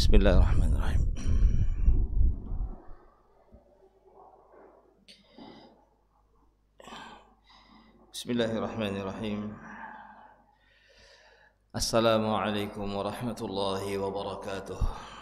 Bismillahirrahmanirrahim. Bismillahirrahmanirrahim. Assalamualaikum warahmatullahi wabarakatuh.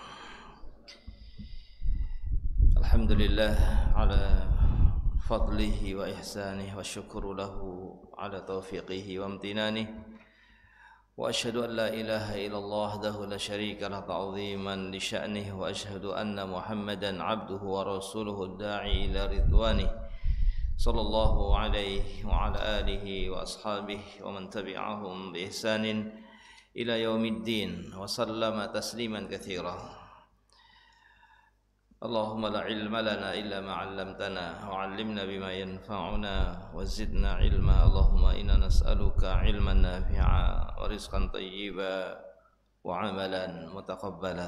Alhamdulillah ala fadlihi wa ihsanihi wa syukru lahu ala taufiqihi wa amtinanihi. Wa asyhadu an la ilaha illallah wahdahu la syarika lahu ta'ziman li sya'nihi wa asyhadu anna Muhammadan 'abduhu wa rasuluhu da'i ila ridwanihi sallallahu alaihi wa ala alihi wa ashabihi wa man tabi'ahum bi ihsanin ila yaumiddin wa sallama tasliman katsira. Allahumma la ilma lana illa ma 'allamtana wa 'allimna bima yanfa'una wa zidna ilma. Allahumma inna nas'aluka ilman nafi'a wa rizqan thayyiba wa 'amalan mutaqabbala.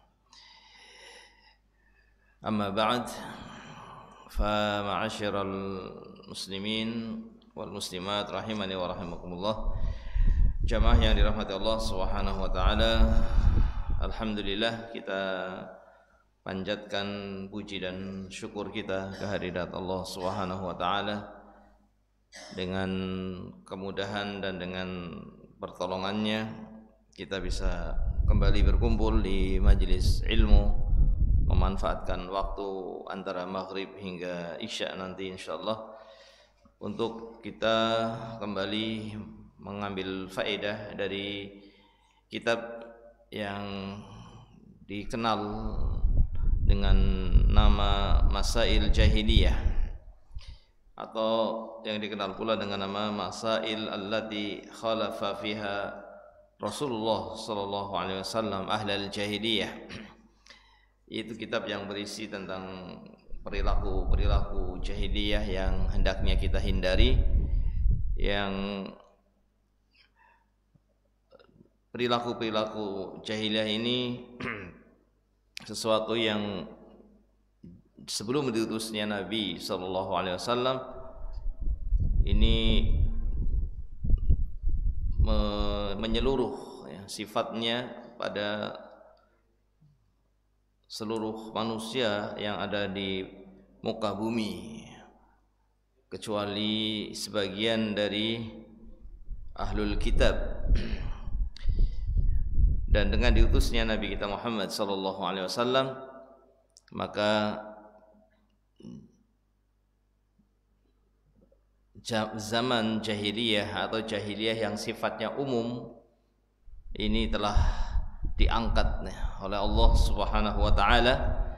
Amma ba'd, fa ma'asyiral muslimin wal muslimat rahimani wa rahimakumullah. Jamaah yang dirahmati Allah Subhanahu wa taala, alhamdulillah kita panjatkan puji dan syukur kita kehadirat Allah Subhanahu wa taala. Dengan kemudahan dan dengan pertolongannya kita bisa kembali berkumpul di majelis ilmu, memanfaatkan waktu antara maghrib hingga isya nanti insyaallah untuk kita kembali mengambil faedah dari kitab yang dikenal dengan nama Masail Jahiliyah atau yang dikenal pula dengan nama Masail allati khalafa fiha Rasulullah sallallahu alaihi wasallam ahlal jahiliyah. Itu kitab yang berisi tentang perilaku-perilaku jahiliyah yang hendaknya kita hindari, yang perilaku-perilaku jahiliyah ini sesuatu yang sebelum diutusnya Nabi sallallahu alaihi wasallam ini menyeluruh ya, sifatnya pada seluruh manusia yang ada di muka bumi, kecuali sebagian dari ahlul kitab. Dan dengan diutusnya Nabi kita Muhammad sallallahu alaihi wasallam, maka zaman jahiliyah atau jahiliyah yang sifatnya umum ini telah diangkat oleh Allah Subhanahu wa taala,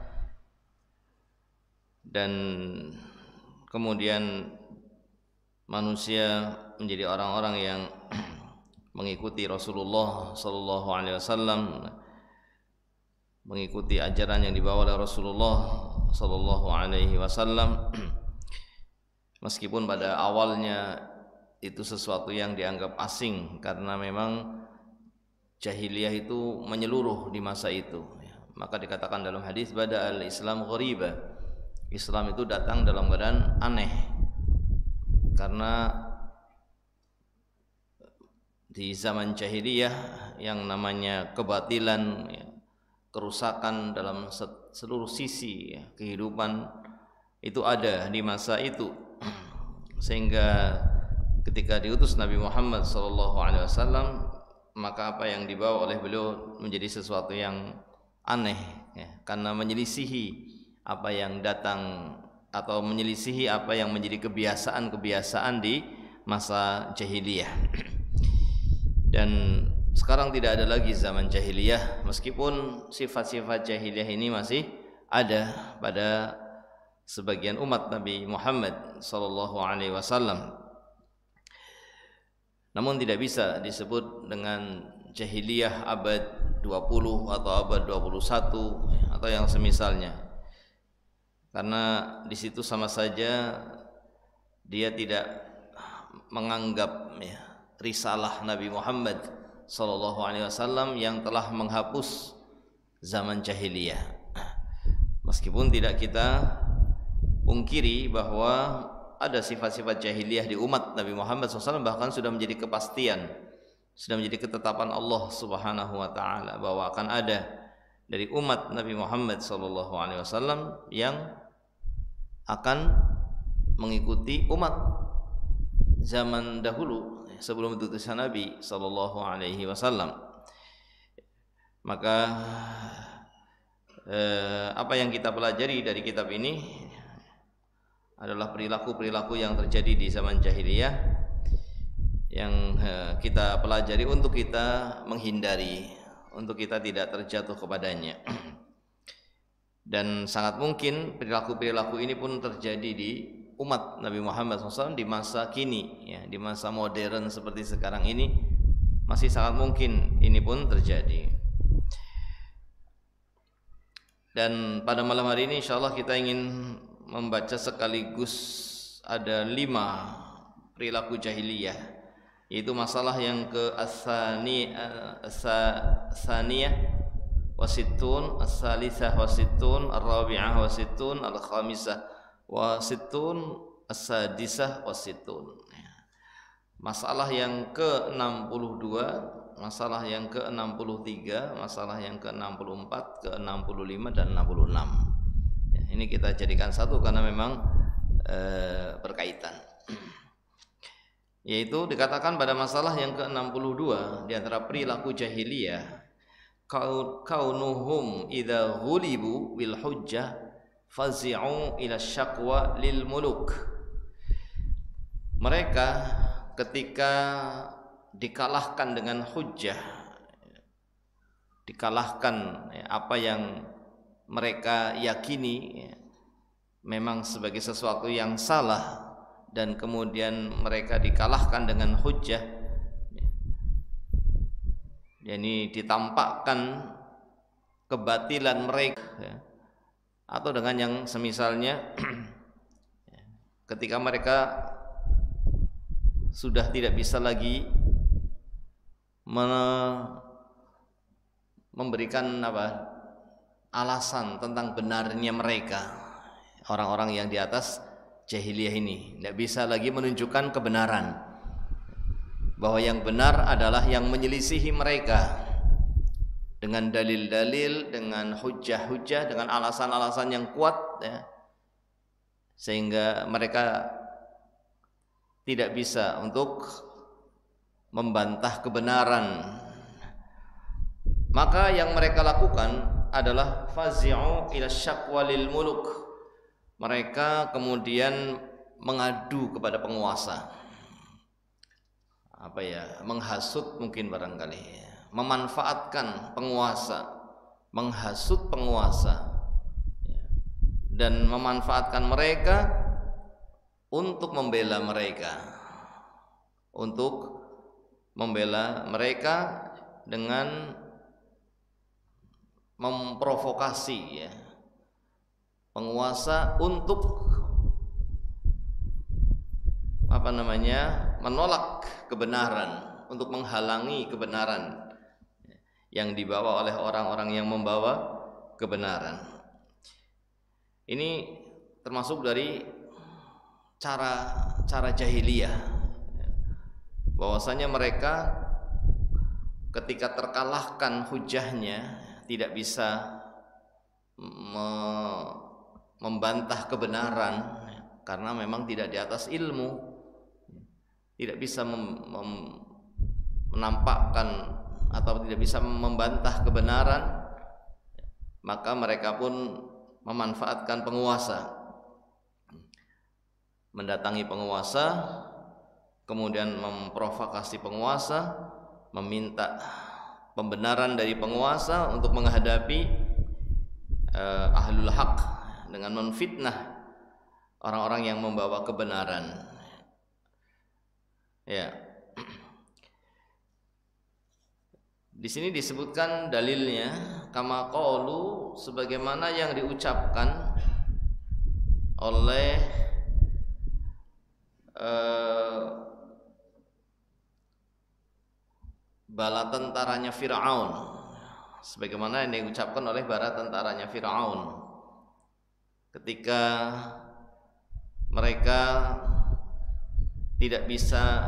dan kemudian manusia menjadi orang-orang yang mengikuti Rasulullah sallallahu alaihi wasallam, mengikuti ajaran yang dibawa oleh Rasulullah sallallahu alaihi wasallam, meskipun pada awalnya itu sesuatu yang dianggap asing karena memang jahiliyah itu menyeluruh di masa itu. Maka dikatakan dalam hadis bada al-Islam ghariba, Islam itu datang dalam keadaan aneh karena di zaman jahiliyah yang namanya kebatilan, kerusakan dalam seluruh sisi kehidupan itu ada di masa itu, sehingga ketika diutus Nabi Muhammad SAW, maka apa yang dibawa oleh beliau menjadi sesuatu yang aneh ya, karena menyelisihi apa yang datang atau menyelisihi apa yang menjadi kebiasaan-kebiasaan di masa jahiliyah. Dan sekarang tidak ada lagi zaman jahiliyah, meskipun sifat-sifat jahiliyah ini masih ada pada sebagian umat Nabi Muhammad sallallahu alaihi wasallam. Namun tidak bisa disebut dengan jahiliyah abad 20 atau abad 21 atau yang semisalnya, karena di situ sama saja dia tidak menganggap ya, risalah Nabi Muhammad sallallahu alaihi wasallam yang telah menghapus zaman jahiliyah. Meskipun tidak kita pungkiri bahwa ada sifat-sifat jahiliyah di umat Nabi Muhammad SAW, bahkan sudah menjadi kepastian, sudah menjadi ketetapan Allah Subhanahu wa taala bahwa akan ada dari umat Nabi Muhammad SAW yang akan mengikuti umat zaman dahulu sebelum diutusnya Nabi SAW. Maka apa yang kita pelajari dari kitab ini adalah perilaku-perilaku yang terjadi di zaman jahiliyah yang kita pelajari untuk kita menghindari, untuk kita tidak terjatuh kepadanya. Dan sangat mungkin perilaku-perilaku ini pun terjadi di umat Nabi Muhammad SAW di masa kini, ya, di masa modern seperti sekarang ini masih sangat mungkin ini pun terjadi. Dan pada malam hari ini insyaallah kita ingin membaca sekaligus ada 5 perilaku jahiliyah, yaitu masalah yang ke as-saniyah wasittun, as-salisah wasittun, ar-rabi'ah wasittun, al-khamisah wasittun, as-sadisah wasittun. Masalah yang ke-62, masalah yang ke-63, masalah yang ke-64, ke-65 dan 66. Ya, ini kita jadikan satu karena memang berkaitan. Yaitu dikatakan pada masalah yang ke-62 di antara perilaku jahiliyah, kaunuhum idza ghulibu bil hujjah fazi'u ila syaqwa lil muluk. Mereka ketika dikalahkan dengan hujjah, dikalahkan apa yang mereka yakini memang sebagai sesuatu yang salah, dan kemudian mereka dikalahkan dengan hujjah, yakni ditampakkan kebatilan mereka, atau dengan yang semisalnya ketika mereka sudah tidak bisa lagi memberikan alasan tentang benarnya mereka, orang-orang yang di atas jahiliyah ini tidak bisa lagi menunjukkan kebenaran, bahwa yang benar adalah yang menyelisihi mereka dengan dalil-dalil, dengan hujjah-hujjah, dengan alasan-alasan yang kuat, ya, sehingga mereka tidak bisa untuk membantah kebenaran. Maka yang mereka lakukan adalah fazi'u ila syaqwa lil muluk. Mereka kemudian mengadu kepada penguasa, menghasut mungkin barangkali, memanfaatkan penguasa, menghasut penguasa, dan memanfaatkan mereka untuk membela mereka, dengan memprovokasi, ya, penguasa untuk menolak kebenaran, untuk menghalangi kebenaran yang dibawa oleh orang-orang yang membawa kebenaran. Ini termasuk dari cara jahiliyah, bahwasanya mereka ketika terkalahkan hujahnya tidak bisa membantah kebenaran karena memang tidak di atas ilmu, tidak bisa menampakkan atau tidak bisa membantah kebenaran, maka mereka pun memanfaatkan penguasa, mendatangi penguasa, kemudian memprovokasi penguasa, meminta pembenaran dari penguasa untuk menghadapi ahlul haq dengan menfitnah orang-orang yang membawa kebenaran. Ya. Di sini disebutkan dalilnya kama qalu, sebagaimana yang diucapkan oleh bala tentaranya Fir'aun, sebagaimana yang diucapkan oleh bala tentaranya Fir'aun ketika mereka tidak bisa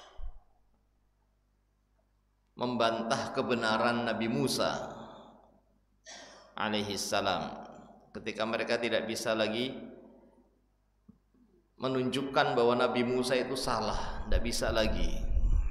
membantah kebenaran Nabi Musa, alaihi salam, ketika mereka tidak bisa lagi menunjukkan bahwa Nabi Musa itu salah, tidak bisa lagi,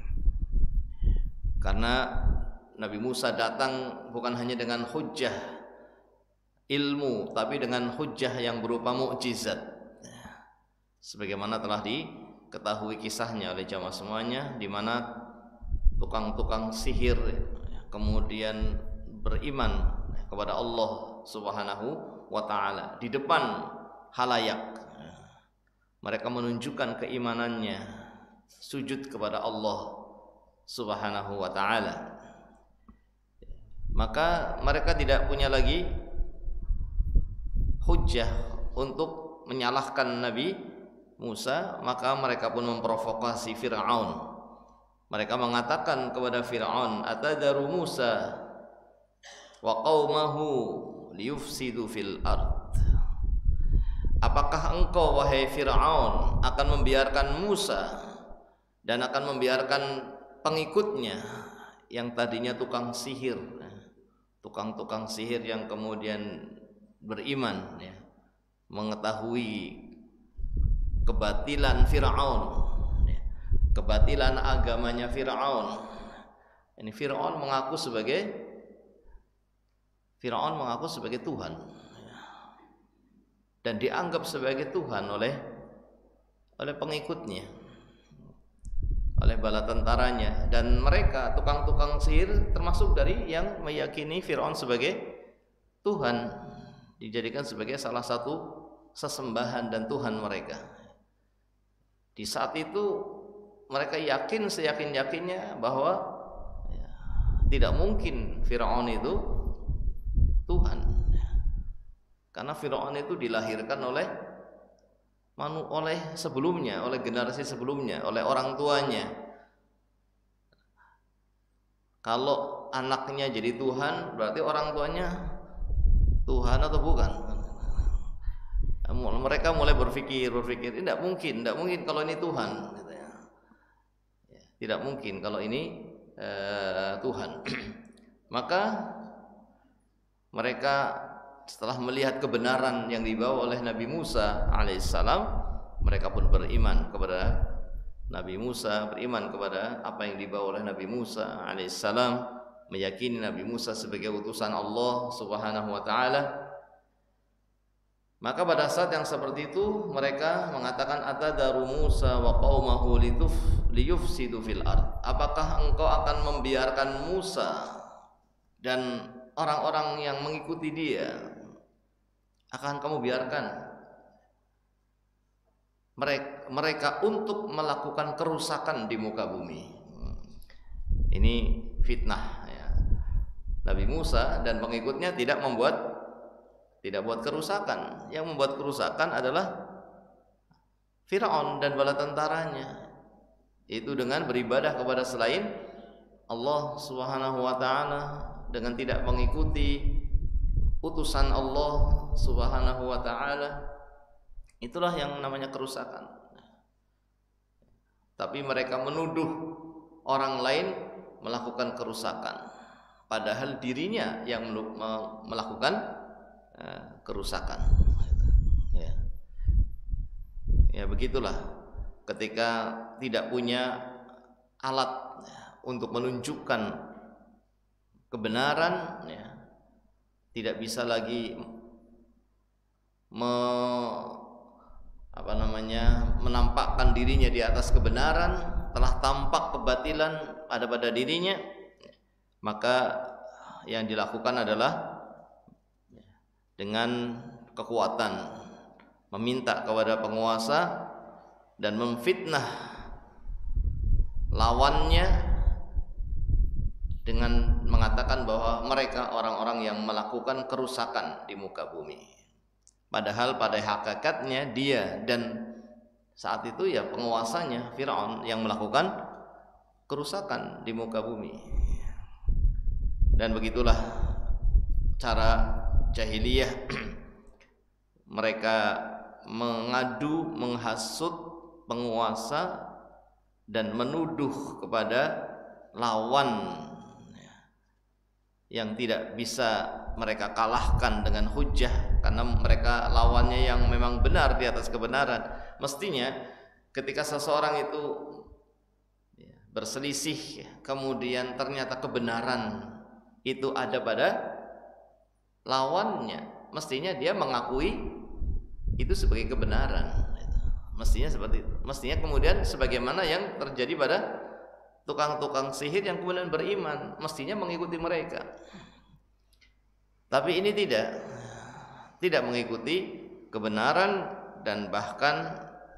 karena Nabi Musa datang bukan hanya dengan hujjah ilmu, tapi dengan hujjah yang berupa mukjizat, sebagaimana telah diketahui kisahnya oleh jamaah semuanya, di mana tukang-tukang sihir kemudian beriman kepada Allah Subhanahu wa taala di depan halayak. Mereka menunjukkan keimanannya, sujud kepada Allah Subhanahu wa taala. Maka mereka tidak punya lagi hujjah untuk menyalahkan Nabi Musa, maka mereka pun memprovokasi Fir'aun. Mereka mengatakan kepada Fir'aun, atadaru Musa wa qaumahu liyufsidu fil ard. Apakah engkau wahai Fir'aun akan membiarkan Musa dan akan membiarkan pengikutnya yang tadinya tukang sihir, tukang-tukang sihir yang kemudian beriman, mengetahui kebatilan Fir'aun, kebatilan agamanya Fir'aun. Ini Fir'aun mengaku sebagai Tuhan dan dianggap sebagai Tuhan oleh pengikutnya, oleh bala tentaranya, dan mereka tukang-tukang sihir termasuk dari yang meyakini Fir'aun sebagai Tuhan, dijadikan sebagai salah satu sesembahan dan Tuhan mereka. Di saat itu mereka yakin seyakin-yakinnya bahwa tidak mungkin Fir'aun itu Tuhan, karena Fir'aun itu dilahirkan oleh sebelumnya, oleh generasi sebelumnya, oleh orang tuanya. Kalau anaknya jadi Tuhan, berarti orang tuanya Tuhan atau bukan? Mereka mulai berpikir, tidak mungkin kalau ini Tuhan, tidak mungkin kalau ini Tuhan. Maka mereka setelah melihat kebenaran yang dibawa oleh Nabi Musa alaihissalam, mereka pun beriman kepada Nabi Musa, beriman kepada apa yang dibawa oleh Nabi Musa alaihissalam, meyakini Nabi Musa sebagai utusan Allah Subhanahu wa taala. Maka pada saat yang seperti itu mereka mengatakan, atadaru Musa wa qaumahu liyufsidu fil ard. Apakah engkau akan membiarkan Musa dan orang-orang yang mengikuti dia, akan kamu biarkan mereka untuk melakukan kerusakan di muka bumi? Ini fitnah, Nabi Musa dan pengikutnya tidak buat kerusakan. Yang membuat kerusakan adalah Fir'aun dan bala tentaranya, itu dengan beribadah kepada selain Allah Subhanahu wa taala, dengan tidak mengikuti utusan Allah Subhanahu wa taala. Itulah yang namanya kerusakan. Tapi mereka menuduh orang lain melakukan kerusakan, padahal dirinya yang melakukan kerusakan. Ya begitulah, ketika tidak punya alat untuk menunjukkan kebenaran, tidak bisa lagi menampakkan dirinya di atas kebenaran, telah tampak kebatilan ada pada dirinya, maka yang dilakukan adalah dengan kekuatan meminta kepada penguasa dan memfitnah lawannya dengan mengatakan bahwa mereka orang-orang yang melakukan kerusakan di muka bumi. Padahal pada hakikatnya dia dan saat itu penguasanya Fir'aun yang melakukan kerusakan di muka bumi. Dan begitulah cara jahiliyah. Mereka mengadu, menghasut penguasa dan menuduh kepada lawan yang tidak bisa mereka kalahkan dengan hujjah, karena mereka lawannya yang memang benar di atas kebenaran. Mestinya ketika seseorang itu berselisih, kemudian ternyata kebenaran itu ada pada lawannya, mestinya dia mengakui itu sebagai kebenaran. Mestinya seperti itu. Mestinya kemudian sebagaimana yang terjadi pada tukang-tukang sihir yang kemudian beriman, mestinya mengikuti mereka. Tapi ini tidak mengikuti kebenaran, dan bahkan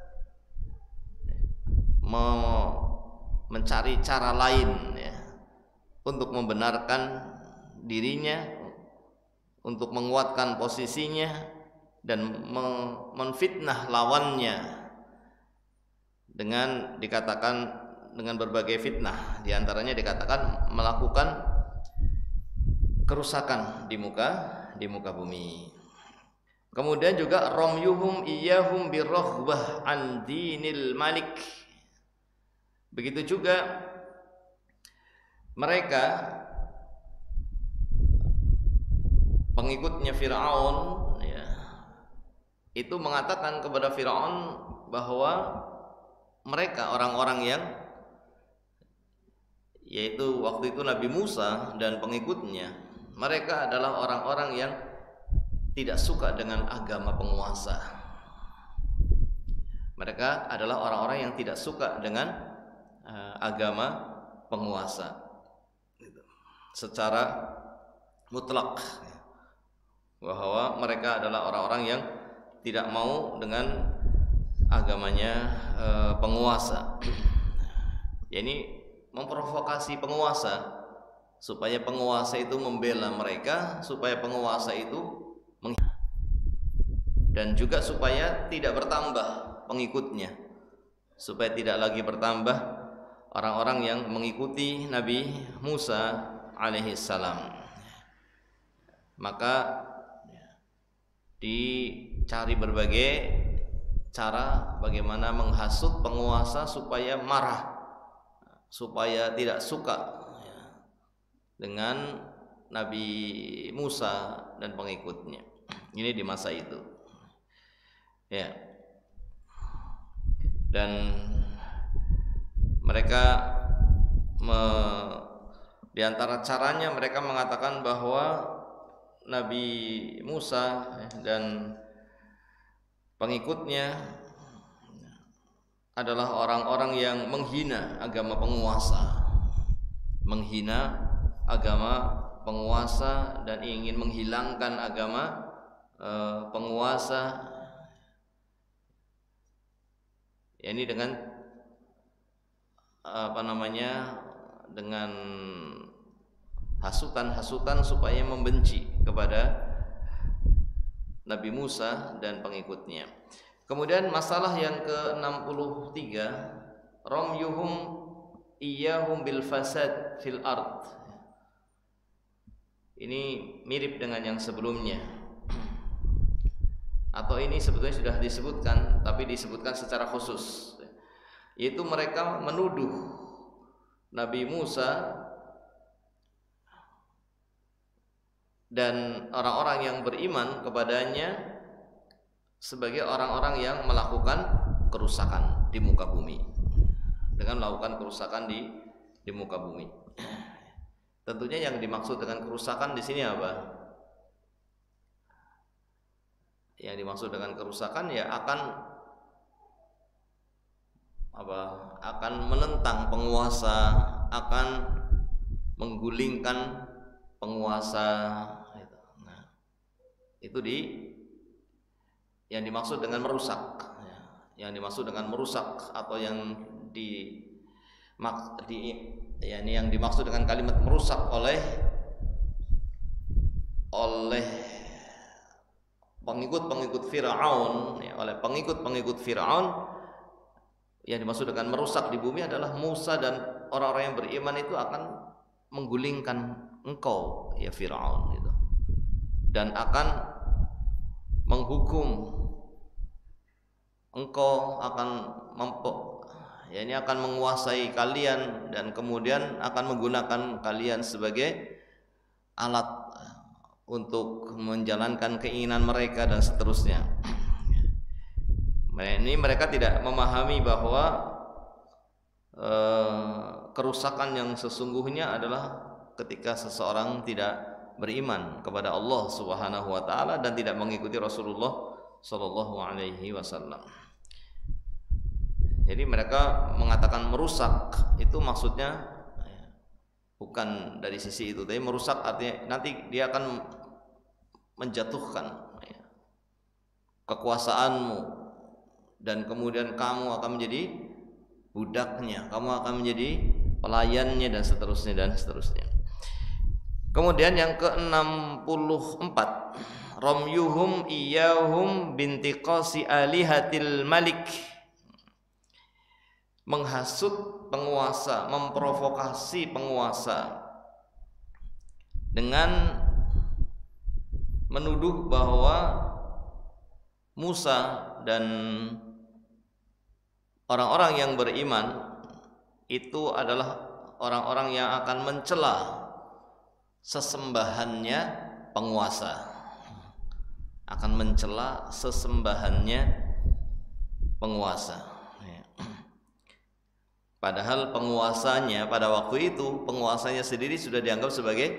mencari cara lain ya, untuk membenarkan dirinya, untuk menguatkan posisinya, dan menfitnah lawannya dengan berbagai fitnah. Di antaranya dikatakan melakukan kerusakan di muka bumi. Kemudian juga ramyuhum iyyahum birraghbah an dinil malik. Begitu juga mereka pengikutnya Fir'aun ya, itu mengatakan kepada Fir'aun bahwa mereka orang-orang yang, yaitu waktu itu Nabi Musa dan pengikutnya, mereka adalah orang-orang yang tidak suka dengan agama penguasa. Mereka adalah orang-orang yang tidak suka dengan agama penguasa secara mutlak, bahwa mereka adalah orang-orang yang tidak mau dengan agamanya penguasa. Ya, ini memprovokasi penguasa supaya penguasa itu membela mereka, supaya penguasa itu dan juga supaya tidak bertambah pengikutnya, supaya tidak lagi bertambah orang-orang yang mengikuti Nabi Musa alaihi salam. Maka dicari berbagai cara bagaimana menghasut penguasa supaya marah, supaya tidak suka dengan Nabi Musa dan pengikutnya. Ini di masa itu ya. Dan mereka di antara caranya mereka mengatakan bahwa Nabi Musa dan pengikutnya adalah orang-orang yang menghina agama penguasa, menghina agama penguasa dan ingin menghilangkan agama penguasa. Ya, ini dengan dengan hasutan-hasutan supaya membenci kepada Nabi Musa dan pengikutnya. Kemudian masalah yang ke-63, ramyuhum iyyahum bil fasad fil ard. Ini mirip dengan yang sebelumnya, atau ini sebetulnya sudah disebutkan tapi disebutkan secara khusus, yaitu mereka menuduh Nabi Musa dan orang-orang yang beriman kepadanya sebagai orang-orang yang melakukan kerusakan di muka bumi, dengan melakukan kerusakan di muka bumi. Tentunya yang dimaksud dengan kerusakan di sini apa? Yang dimaksud dengan kerusakan ya akan menentang penguasa, akan menggulingkan penguasa. Nah, itu yang dimaksud dengan merusak. Yang dimaksud dengan merusak atau yang yang dimaksud dengan kalimat merusak oleh pengikut-pengikut Fir'aun, ya, oleh pengikut-pengikut Fir'aun, yang dimaksud dengan merusak di bumi adalah Musa dan orang-orang yang beriman itu akan menggulingkan engkau ya Fir'aun gitu, dan akan menghukum engkau, akan ini akan menguasai kalian dan kemudian akan menggunakan kalian sebagai alat untuk menjalankan keinginan mereka dan seterusnya. Ini mereka tidak memahami bahwa kerusakan yang sesungguhnya adalah ketika seseorang tidak beriman kepada Allah Subhanahu wa taala dan tidak mengikuti Rasulullah sallallahu alaihi wasallam. Jadi mereka mengatakan merusak itu maksudnya bukan dari sisi itu, tapi merusak artinya nanti dia akan menjatuhkan kekuasaanmu dan kemudian kamu akan menjadi budaknya, kamu akan menjadi pelayannya dan seterusnya. Kemudian yang ke-64, ramyuhum iyahum bintiqasi alihatil malik, menghasut penguasa, memprovokasi penguasa dengan menuduh bahwa Musa dan orang-orang yang beriman itu adalah orang-orang yang akan mencela sesembahannya penguasa, akan mencela sesembahannya penguasa. Padahal penguasanya pada waktu itu, penguasanya sendiri sudah dianggap sebagai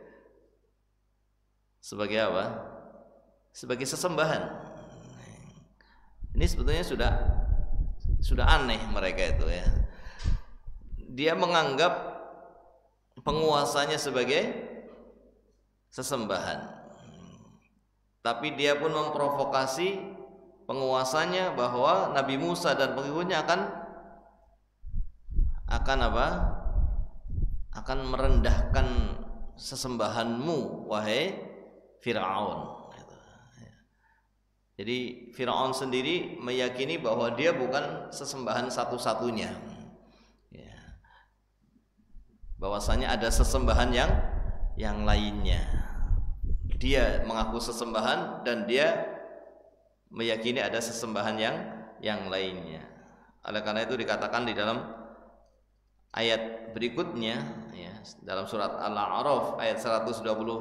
apa? Sebagai sesembahan. Ini sebetulnya sudah aneh mereka itu ya. Dia menganggap penguasanya sebagai sesembahan. Tapi dia pun memprovokasi penguasanya bahwa Nabi Musa dan pengikutnya akan apa? Akan merendahkan sesembahanmu wahai Fir'aun. Jadi Fir'aun sendiri meyakini bahwa dia bukan sesembahan satu-satunya, bahwasanya ada sesembahan yang lainnya. Dia mengaku sesembahan dan dia meyakini ada sesembahan yang lainnya. Oleh karena itu dikatakan di dalam ayat berikutnya ya, dalam surat Al-A'raf ayat 127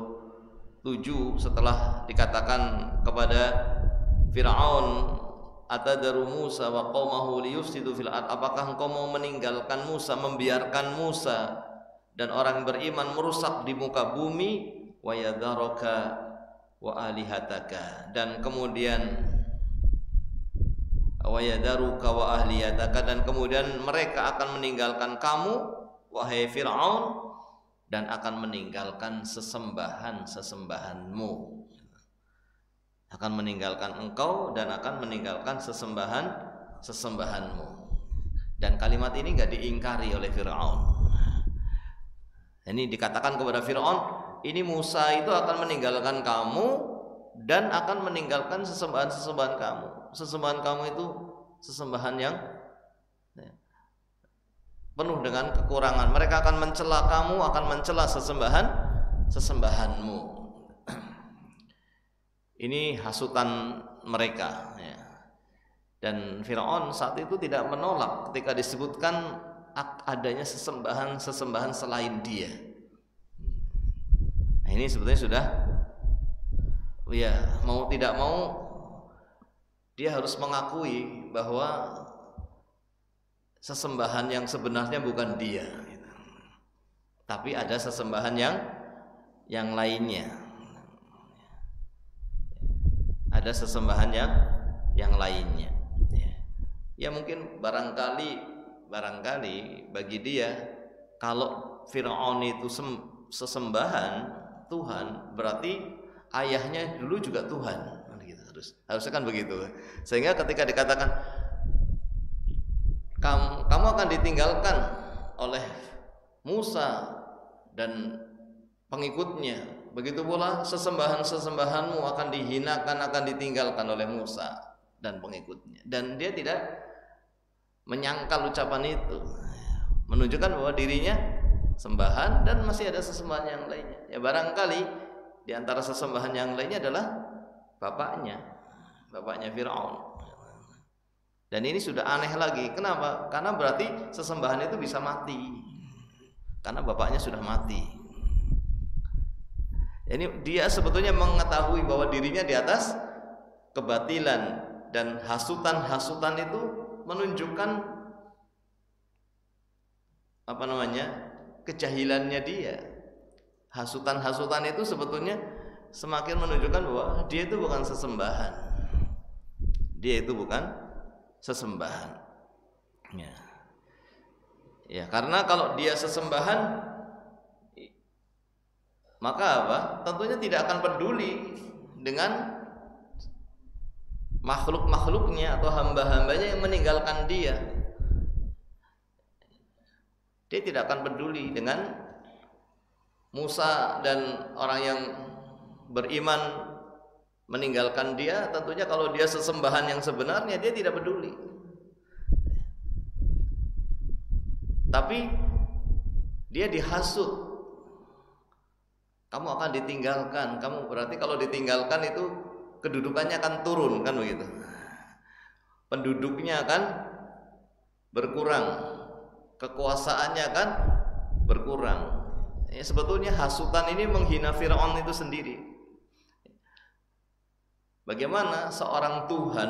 setelah dikatakan kepada Fir'aun, atadaru Musa wa qaumahu liyufsidu fil ard, apakah engkau mau meninggalkan Musa, membiarkan Musa dan orang beriman merusak di muka bumi, wa yadharaka wa alihataka, dan kemudian wa yadharuka wa ahliyataka, dan kemudian mereka akan meninggalkan kamu wahai Fir'aun dan akan meninggalkan sesembahanmu, akan meninggalkan engkau dan akan meninggalkan sesembahanmu. Dan kalimat ini enggak diingkari oleh Fir'aun. Ini dikatakan kepada Fir'aun, ini Musa itu akan meninggalkan kamu dan akan meninggalkan sesembahan kamu. Sesembahan kamu itu sesembahan yang penuh dengan kekurangan. Mereka akan mencela kamu, akan mencela sesembahanmu. Ini hasutan mereka ya. Dan Fir'aun saat itu tidak menolak ketika disebutkan adanya sesembahan selain dia. Nah, ini sebetulnya sudah ya, mau tidak mau dia harus mengakui bahwa sesembahan yang sebenarnya bukan dia gitu. Tapi ada sesembahan yang lainnya. Ada sesembahan yang lainnya. Ya mungkin barangkali bagi dia, kalau Fir'aun itu sesembahan Tuhan, berarti ayahnya dulu juga Tuhan. Harusnya kan begitu. Sehingga ketika dikatakan kamu akan ditinggalkan oleh Musa dan pengikutnya, begitu pula sesembahanmu akan dihinakan, akan ditinggalkan oleh Musa dan pengikutnya. Dan dia tidak menyangkal ucapan itu, menunjukkan bahwa dirinya sembahan dan masih ada sesembahan yang lainnya. Ya barangkali di antara sesembahan yang lainnya adalah bapaknya Fir'aun. Dan ini sudah aneh lagi. Kenapa? Karena berarti sesembahan itu bisa mati, karena bapaknya sudah mati. Ini dia sebetulnya mengetahui bahwa dirinya di atas kebatilan, dan hasutan-hasutan itu menunjukkan kejahilannya dia. Hasutan-hasutan itu sebetulnya semakin menunjukkan bahwa dia itu bukan sesembahan. Dia itu bukan sesembahan. Ya, karena kalau dia sesembahan, maka tentunya tidak akan peduli dengan makhluk-makhluknya atau hamba-hambanya yang meninggalkan dia. Dia tidak akan peduli dengan Musa dan orang yang beriman meninggalkan dia. Tentunya kalau dia sesembahan yang sebenarnya, dia tidak peduli. Tapi dia dihasut, kamu akan ditinggalkan. Kamu berarti kalau ditinggalkan itu kedudukannya akan turun, kan begitu. Penduduknya akan berkurang, kekuasaannya akan berkurang. Sebetulnya hasutan ini menghina Fir'aun itu sendiri. Bagaimana seorang Tuhan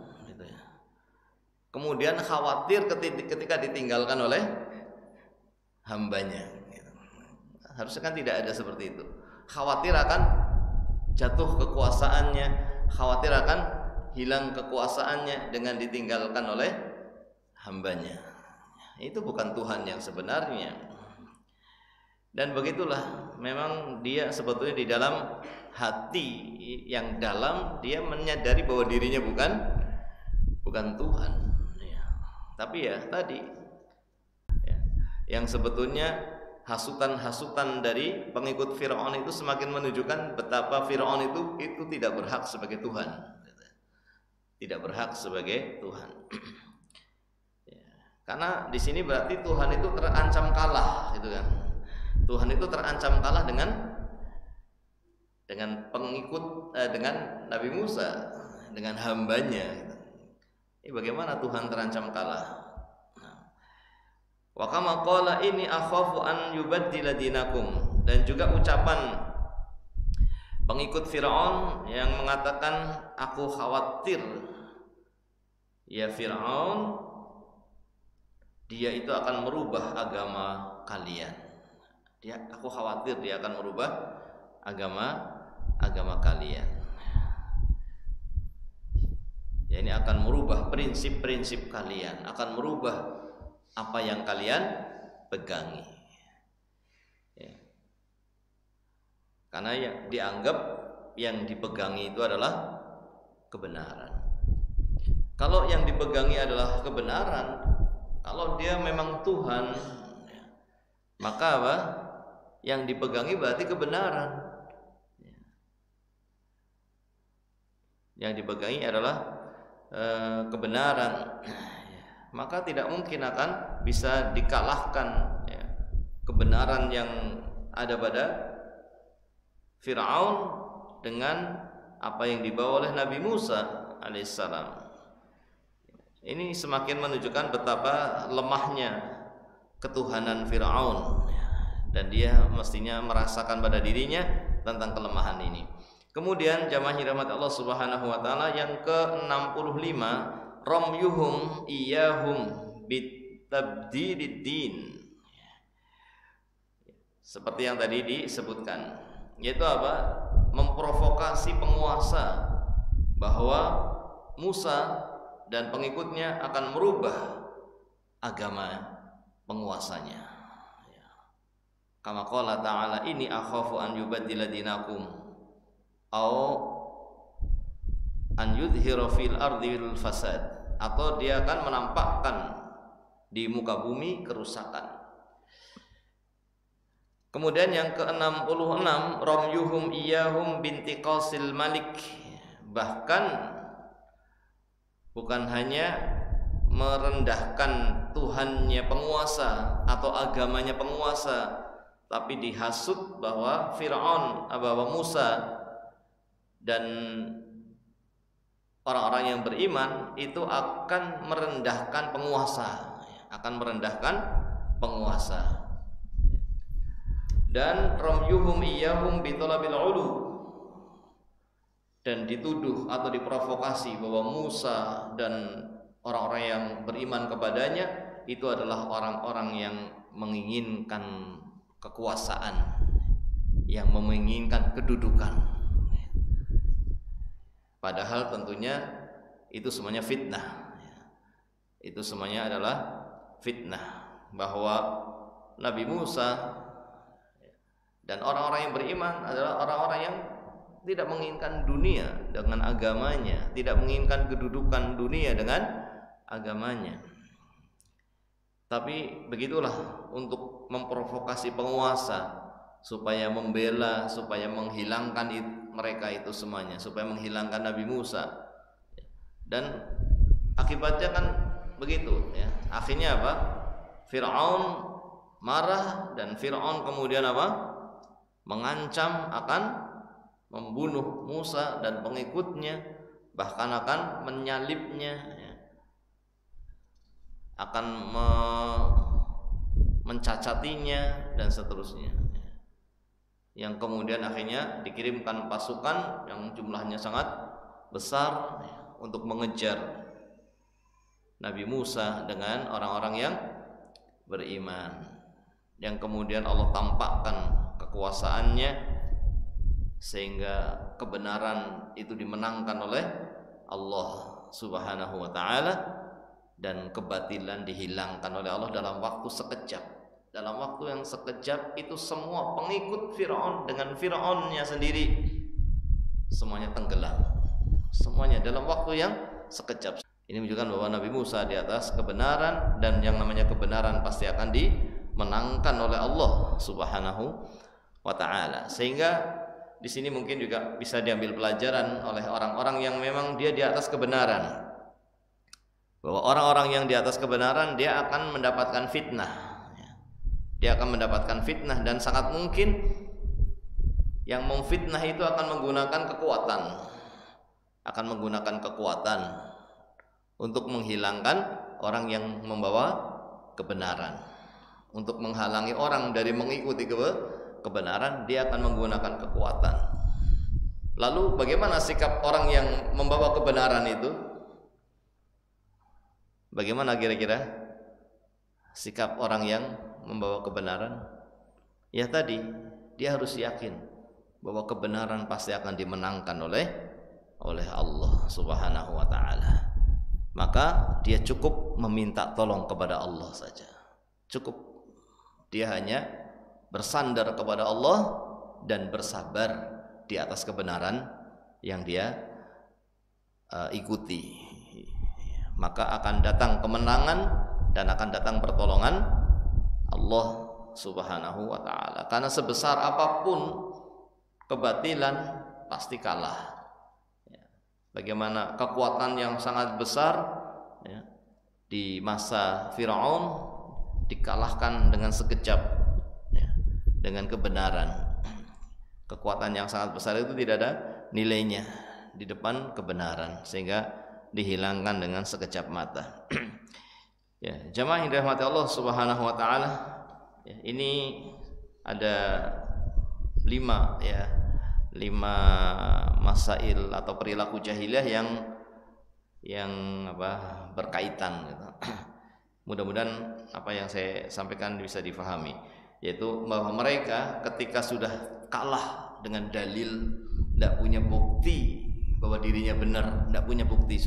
kemudian khawatir ketika ditinggalkan oleh hambanya. Harusnya kan tidak ada seperti itu. Khawatir akan jatuh kekuasaannya, khawatir akan hilang kekuasaannya dengan ditinggalkan oleh hambanya. Itu bukan Tuhan yang sebenarnya. Dan begitulah, memang dia sebetulnya di dalam hati yang dalam, dia menyadari bahwa dirinya bukan Tuhan. Tapi ya tadi, yang sebetulnya hasutan-hasutan dari pengikut Fir'aun itu semakin menunjukkan betapa Fir'aun itu tidak berhak sebagai Tuhan. Tidak berhak sebagai Tuhan. Karena di sini berarti Tuhan itu terancam kalah, gitu kan. Tuhan itu terancam kalah dengan pengikut dengan Nabi Musa, dengan hambanya. Ini bagaimana Tuhan terancam kalah? Wa kama qala inni akhafu an yubaddila dinakum, dan juga ucapan pengikut Firaun yang mengatakan, aku khawatir ya Firaun, dia itu akan merubah agama kalian. Aku khawatir dia akan merubah agama kalian. Ya, ini akan merubah prinsip-prinsip kalian, akan merubah apa yang kalian pegangi. Ya. Karena yang dianggap yang dipegangi itu adalah kebenaran. Kalau yang dipegangi adalah kebenaran, kalau dia memang Tuhan, maka yang dipegangi berarti kebenaran. Yang dipegangi adalah kebenaran. Maka tidak mungkin akan bisa dikalahkan kebenaran yang ada pada Fir'aun dengan apa yang dibawa oleh Nabi Musa alaihissalam. Ini semakin menunjukkan betapa lemahnya ketuhanan Fir'aun, dan dia mestinya merasakan pada dirinya tentang kelemahan ini. Kemudian jamaah rahmat Allah Subhanahu wa taala yang ke-65, ramyuhum iyahum bitabdilid din. Seperti yang tadi disebutkan, yaitu memprovokasi penguasa bahwa Musa dan pengikutnya akan merubah agama penguasanya. Kama qala ta'ala inni akhafu an yubaddila dinakum au an yudhira fil ardi bil fasad, atau dia akan menampakkan di muka bumi kerusakan. Kemudian yang ke-66, ramyuhum iyahum bintiqasil malik, bahkan bukan hanya merendahkan Tuhannya penguasa atau agamanya penguasa, tapi dihasut bahwa Fir'aun, bahwa Musa dan orang-orang yang beriman itu akan merendahkan penguasa, dan ramyuhum iyyahum bitalabil ulu, dan dituduh atau diprovokasi bahwa Musa dan orang-orang yang beriman kepadanya itu adalah orang-orang yang menginginkan kekuasaan, yang menginginkan kedudukan. Padahal tentunya itu semuanya fitnah. Itu semuanya adalah fitnah, bahwa Nabi Musa dan orang-orang yang beriman adalah orang-orang yang tidak menginginkan dunia dengan agamanya, tidak menginginkan kedudukan dunia dengan agamanya. Tapi begitulah untuk memprovokasi penguasa supaya membela, supaya menghilangkan mereka itu semuanya, supaya menghilangkan Nabi Musa. Dan akibatnya kan begitu ya. Akhirnya apa? Fir'aun marah, dan Fir'aun kemudian apa? Mengancam akan membunuh Musa dan pengikutnya, bahkan akan menyalibnya ya. Akan mencacatinya dan seterusnya, yang kemudian akhirnya dikirimkan pasukan yang jumlahnya sangat besar untuk mengejar Nabi Musa dengan orang-orang yang beriman, yang kemudian Allah tampakkan kekuasaannya sehingga kebenaran itu dimenangkan oleh Allah Subhanahu wa taala, dan kebatilan dihilangkan oleh Allah dalam waktu sekejap. Dalam waktu yang sekejap itu semua pengikut Fir'aun dengan Fir'aunnya sendiri semuanya tenggelam, semuanya dalam waktu yang sekejap. Ini menunjukkan bahwa Nabi Musa di atas kebenaran, dan yang namanya kebenaran pasti akan dimenangkan oleh Allah Subhanahu wa taala. Sehingga di sini mungkin juga bisa diambil pelajaran oleh orang-orang yang memang dia di atas kebenaran, bahwa orang-orang yang di atas kebenaran dia akan mendapatkan fitnah. Dia akan mendapatkan fitnah, dan sangat mungkin yang memfitnah itu akan menggunakan kekuatan, akan menggunakan kekuatan untuk menghilangkan orang yang membawa kebenaran, untuk menghalangi orang dari mengikuti kebenaran. Dia akan menggunakan kekuatan. Lalu bagaimana sikap orang yang membawa kebenaran itu? Bagaimana kira-kira sikap orang yang membawa kebenaran? Ya tadi, dia harus yakin bahwa kebenaran pasti akan dimenangkan oleh Allah Subhanahu wa taala. Maka dia cukup meminta tolong kepada Allah saja. Cukup. Dia hanya bersandar kepada Allah dan bersabar di atas kebenaran yang dia ikuti. Maka akan datang kemenangan dan akan datang pertolongan Allah Subhanahu wa taala. Karena sebesar apapun kebatilan pasti kalah. Bagaimana kekuatan yang sangat besar di masa Fir'aun dikalahkan dengan sekejap dengan kebenaran. Kekuatan yang sangat besar itu tidak ada nilainya di depan kebenaran, sehingga dihilangkan dengan sekejap mata. Ya, jamaah yang dirahmati Allah Subhanahu wa taala, ya, ini ada 5 masail atau perilaku jahiliyah yang berkaitan gitu. Mudah-mudahan apa yang saya sampaikan bisa difahami, yaitu bahwa mereka ketika sudah kalah dengan dalil, tidak punya bukti bahwa dirinya benar, tidak punya bukti,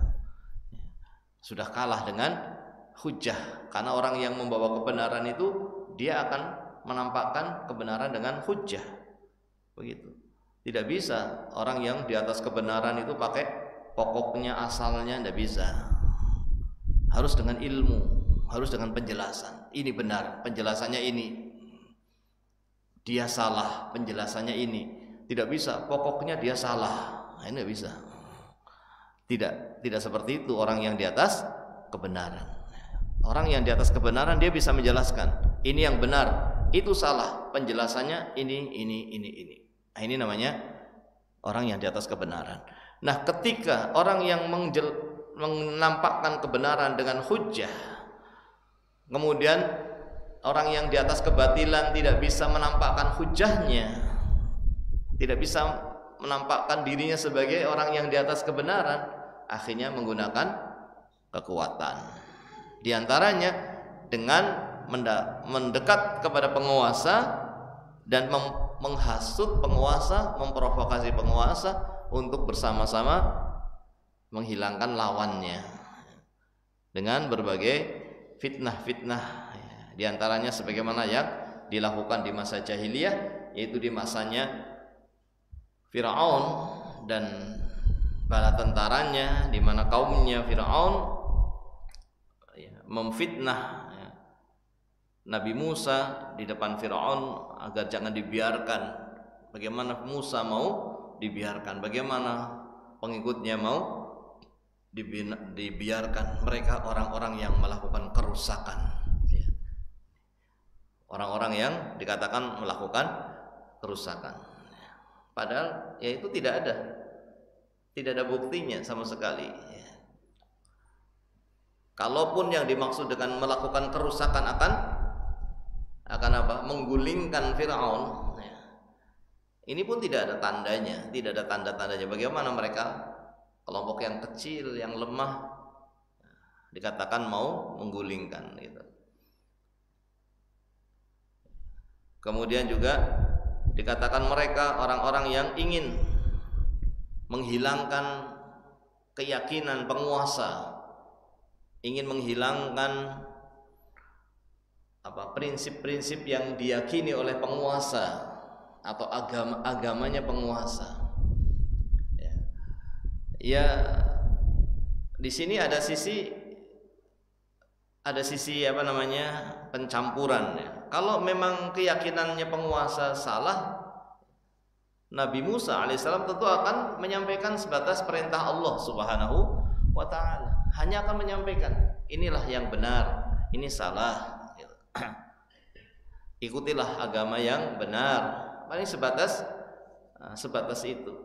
sudah kalah dengan hujjah. Karena orang yang membawa kebenaran itu dia akan menampakkan kebenaran dengan hujjah, begitu. Tidak bisa orang yang di atas kebenaran itu pakai pokoknya asalnya, tidak bisa. Harus dengan ilmu, harus dengan penjelasan. Ini benar, penjelasannya ini. Dia salah, penjelasannya ini. Tidak bisa, pokoknya dia salah. Nah, ini tidak bisa. Tidak seperti itu orang yang di atas kebenaran. Orang yang di atas kebenaran dia bisa menjelaskan. Ini yang benar, itu salah. Penjelasannya ini. Nah, ini namanya orang yang di atas kebenaran. Nah, ketika orang yang menampakkan kebenaran dengan hujjah, kemudian orang yang di atas kebatilan tidak bisa menampakkan hujahnya, tidak bisa menampakkan dirinya sebagai orang yang di atas kebenaran, akhirnya menggunakan kekuatan. Di antaranya dengan mendekat kepada penguasa dan menghasut penguasa, memprovokasi penguasa untuk bersama-sama menghilangkan lawannya dengan berbagai fitnah-fitnah. Di antaranya sebagaimana yang dilakukan di masa jahiliyah, yaitu di masanya Firaun dan bala tentaranya, di mana kaumnya Firaun memfitnah Nabi Musa di depan Firaun agar jangan dibiarkan. Bagaimana Musa mau dibiarkan? Bagaimana pengikutnya mau dibiarkan? Mereka orang-orang yang melakukan kerusakan, orang-orang yang dikatakan melakukan kerusakan. Padahal ya itu tidak ada buktinya sama sekali. Kalaupun yang dimaksud dengan melakukan kerusakan akan apa? Menggulingkan Firaun. Ini pun tidak ada tandanya, tidak ada tanda-tandanya. Bagaimana mereka kelompok yang kecil, yang lemah, dikatakan mau menggulingkan gitu. Kemudian juga dikatakan mereka orang-orang yang ingin menghilangkan keyakinan penguasa, ingin menghilangkan prinsip-prinsip yang diyakini oleh penguasa atau agamanya penguasa. Ya, di sini ada sisi pencampuran ya. Kalau memang keyakinannya penguasa salah, Nabi Musa alaihissalam tentu akan menyampaikan sebatas perintah Allah Subhanahu wa ta'ala. Hanya akan menyampaikan, inilah yang benar, ini salah, ikutilah agama yang benar. Paling sebatas itu.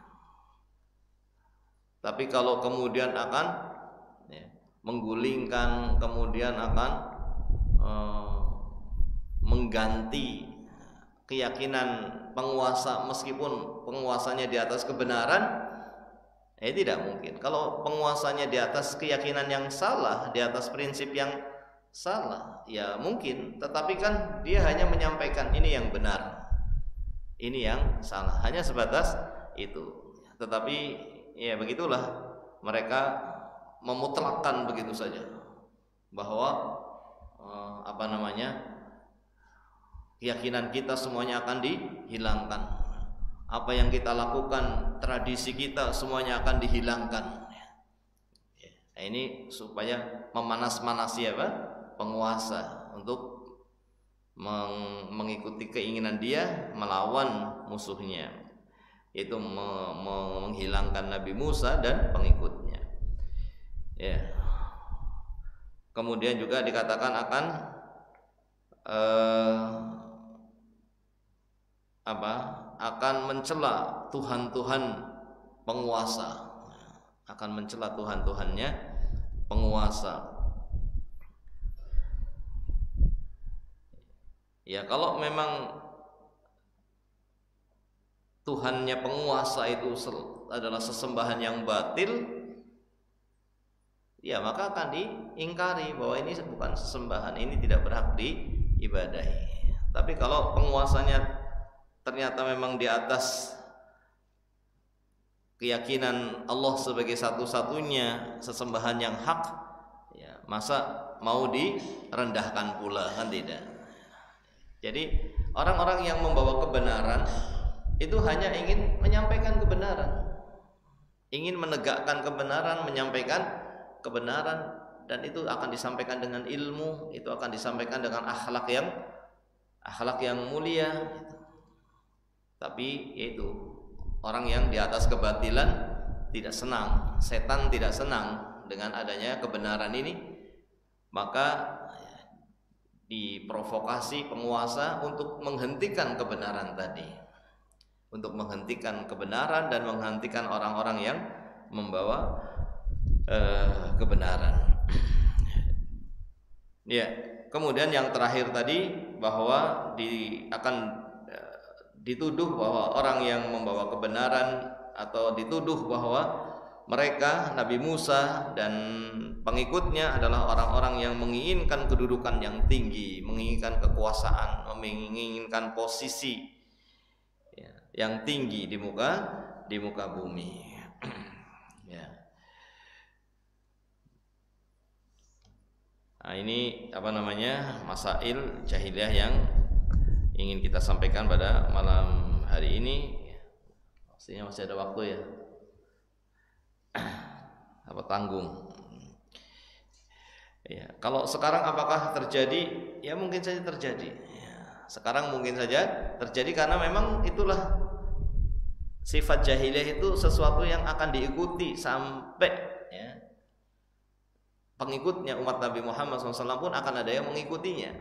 Tapi kalau kemudian akan menggulingkan, kemudian akan mengganti keyakinan penguasa meskipun penguasanya di atas kebenaran, tidak mungkin. Kalau penguasanya di atas keyakinan yang salah, di atas prinsip yang salah, ya mungkin. Tetapi kan dia hanya menyampaikan ini yang benar, ini yang salah, hanya sebatas itu. Tetapi ya begitulah, mereka memutlakkan begitu saja bahwa keyakinan kita semuanya akan dihilangkan, apa yang kita lakukan, tradisi kita semuanya akan dihilangkan. Nah, ini supaya memanas-manasi penguasa untuk mengikuti keinginan dia melawan musuhnya, yaitu menghilangkan Nabi Musa dan pengikutnya. Ya. Kemudian juga dikatakan akan akan mencela Tuhan-Tuhan penguasa, akan mencela Tuhan-Tuhannya penguasa. Ya, kalau memang Tuhannya penguasa itu adalah sesembahan yang batil, ya maka akan diingkari bahwa ini bukan sesembahan, ini tidak berhak diibadahi. Tapi kalau penguasanya ternyata memang di atas keyakinan Allah sebagai satu-satunya sesembahan yang hak, ya masa mau direndahkan pula, kan tidak. Jadi orang-orang yang membawa kebenaran itu hanya ingin menyampaikan kebenaran, ingin menegakkan kebenaran, menyampaikan kebenaran, dan itu akan disampaikan dengan ilmu, itu akan disampaikan dengan akhlak yang mulia. Tapi yaitu orang yang di atas kebatilan tidak senang, setan tidak senang dengan adanya kebenaran ini, maka diprovokasi penguasa untuk menghentikan kebenaran tadi, untuk menghentikan kebenaran dan menghentikan orang-orang yang membawa kebenaran. Ya, kemudian yang terakhir tadi bahwa akan dituduh bahwa orang yang membawa kebenaran atau dituduh bahwa mereka Nabi Musa dan pengikutnya adalah orang-orang yang menginginkan kedudukan yang tinggi, menginginkan kekuasaan, menginginkan posisi yang tinggi di muka bumi. Ya. Nah, ini masail jahiliyah yang ingin kita sampaikan pada malam hari ini. Maksudnya masih ada waktu ya. Apa tanggung? Ya, kalau sekarang apakah terjadi? Ya mungkin saja terjadi. Ya, sekarang mungkin saja terjadi karena memang itulah sifat jahiliyah, itu sesuatu yang akan diikuti sampai ya, pengikutnya umat Nabi Muhammad SAW pun akan ada yang mengikutinya.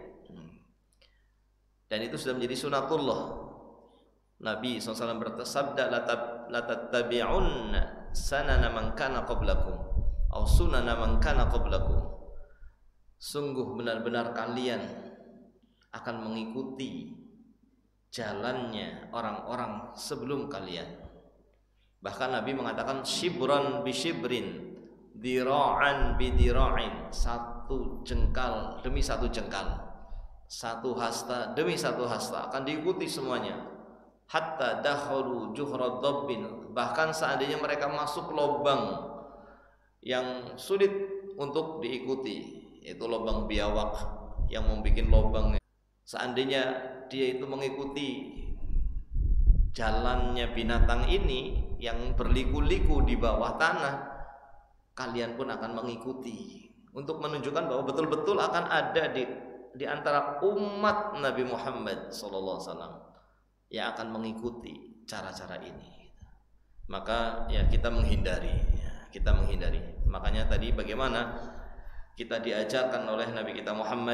Dan itu sudah menjadi sunatullah. Nabi SAW bersabda, la tattabi'unna sanana man kana qablakum aw sunana man kana qablakum. Sungguh benar-benar kalian akan mengikuti jalannya orang-orang sebelum kalian. Bahkan Nabi mengatakan shibran bi shibrin, dira'an bi dira'in, satu jengkal demi satu jengkal, satu hasta demi satu hasta akan diikuti semuanya. Hatta dakhalu juhra dhabbin, bahkan seandainya mereka masuk lubang yang sulit untuk diikuti, yaitu lubang biawak yang membuat lubang. Seandainya dia itu mengikuti jalannya binatang ini yang berliku-liku di bawah tanah, kalian pun akan mengikuti, untuk menunjukkan bahwa betul-betul akan ada di antara umat Nabi Muhammad SAW yang akan mengikuti cara-cara ini. Maka ya kita menghindari. Makanya tadi bagaimana kita diajarkan oleh Nabi kita Muhammad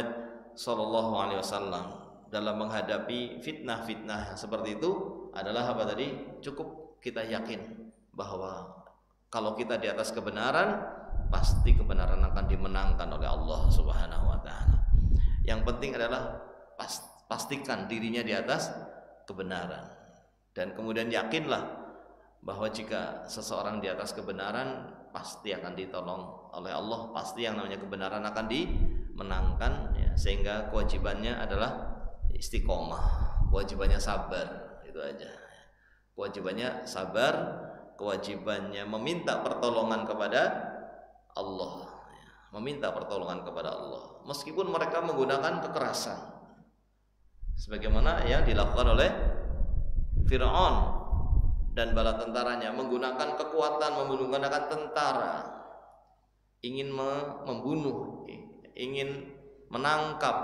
SAW dalam menghadapi fitnah-fitnah seperti itu adalah apa tadi? Cukup kita yakin bahwa kalau kita di atas kebenaran, pasti kebenaran akan dimenangkan oleh Allah Subhanahu wa taala. Yang penting adalah pastikan dirinya di atas kebenaran, dan kemudian yakinlah bahwa jika seseorang di atas kebenaran pasti akan ditolong oleh Allah, pasti yang namanya kebenaran akan dimenangkan ya. Sehingga kewajibannya adalah istiqomah, kewajibannya sabar, itu aja. Kewajibannya sabar, kewajibannya meminta pertolongan kepada Allah, meminta pertolongan kepada Allah meskipun mereka menggunakan kekerasan, sebagaimana yang dilakukan oleh Fir'aun dan bala tentaranya, menggunakan kekuatan, menggunakan tentara, ingin membunuh, ingin menangkap.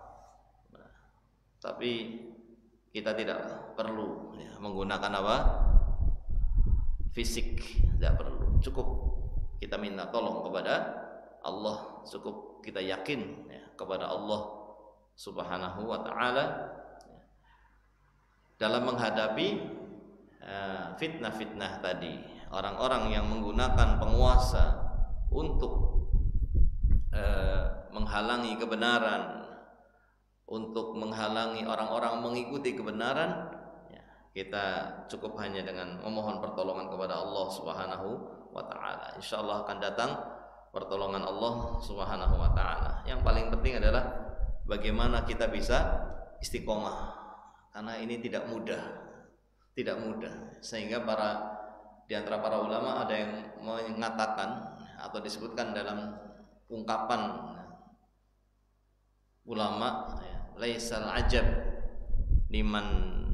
Tapi kita tidak perlu ya, menggunakan apa? Fisik, tidak perlu. Cukup kita minta tolong kepada Allah, cukup kita yakin ya, kepada Allah Subhanahu wa ta'ala dalam menghadapi fitnah-fitnah tadi. Orang-orang yang menggunakan penguasa untuk menghalangi kebenaran, untuk menghalangi orang-orang mengikuti kebenaran ya, kita cukup hanya dengan memohon pertolongan kepada Allah Subhanahu wa ta'ala. Insyaallah akan datang pertolongan Allah Subhanahu wa ta'ala. Yang paling penting adalah bagaimana kita bisa istiqomah, karena ini tidak mudah, sehingga di antara para ulama ada yang mengatakan atau disebutkan dalam ungkapan ulama, laisal ajab liman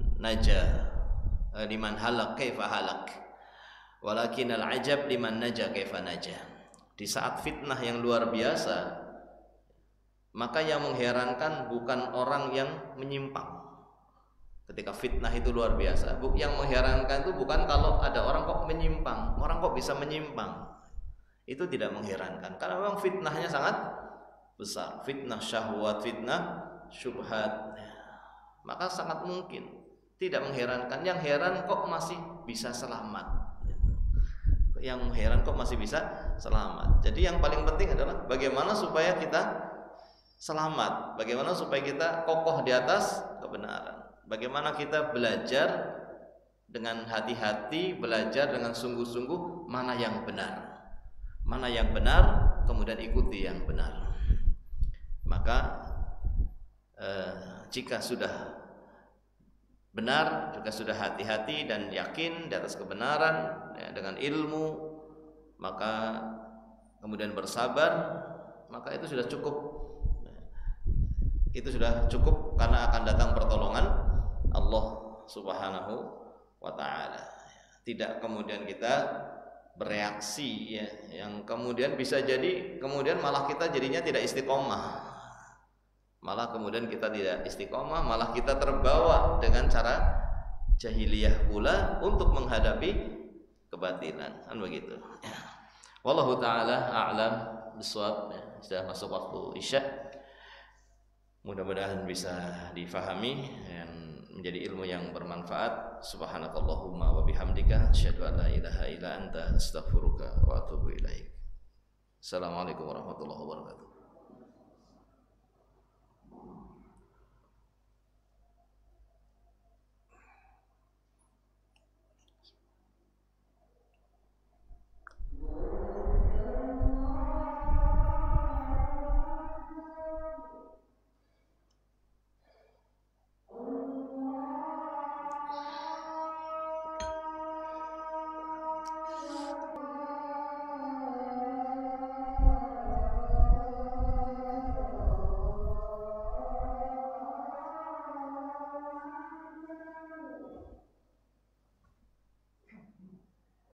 halak kaifa halak, walakin al ajab liman naja kaifa naja. Di saat fitnah yang luar biasa, maka yang mengherankan bukan orang yang menyimpang. Ketika fitnah itu luar biasa, yang mengherankan itu bukan kalau ada orang kok menyimpang, orang kok bisa menyimpang. Itu tidak mengherankan, karena memang fitnahnya sangat besar. Fitnah syahwat, fitnah syubhat, maka sangat mungkin tidak mengherankan. Yang heran kok masih bisa selamat. Yang heran kok masih bisa selamat. Jadi yang paling penting adalah bagaimana supaya kita selamat, bagaimana supaya kita kokoh di atas kebenaran, bagaimana kita belajar dengan hati-hati, belajar dengan sungguh-sungguh mana yang benar, kemudian ikuti yang benar. Maka jika sudah benar, juga sudah hati-hati dan yakin di atas kebenaran ya, dengan ilmu, maka kemudian bersabar, maka itu sudah cukup. Itu sudah cukup karena akan datang pertolongan Allah Subhanahu wa taala. Tidak kemudian kita bereaksi ya, yang kemudian bisa jadi kemudian malah kita jadinya tidak istiqomah. Malah kemudian kita tidak istiqomah, malah kita terbawa dengan cara jahiliyah pula untuk menghadapi kebatilan. Kan begitu. Ya. Wallahu taala a'lam bishawab. Ya, sudah masuk waktu Isya. Mudah-mudahan bisa difahami dan menjadi ilmu yang bermanfaat. Subhanakallahumma wa bihamdika asyhadu an la ilaha illa anta astaghfiruka wa atubu ilaik. Assalamualaikum warahmatullahi wabarakatuh.